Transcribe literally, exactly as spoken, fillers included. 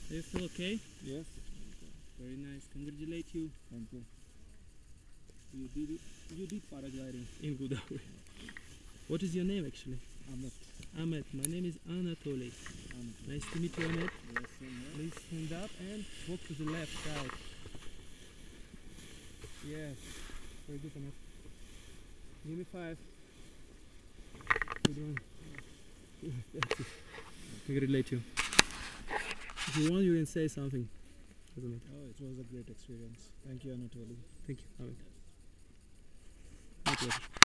Are you feel okay? Yes. Very nice. Congratulate you. Thank you. You did it. You did paragliding in Godavari. What is your name actually? Ahmed. Ahmed. My name is Anatoly. Ahmed. Nice to meet you, Ahmed. Yes, same here. Please stand up and walk to the left side. Yes. Very good, Ahmed. Give me five. Good one. That's it. Congratulate you. If you want, you can say something. Doesn't matter. Oh, it was a great experience. Thank you, Anatoly. Thank you, Ahmed. My pleasure.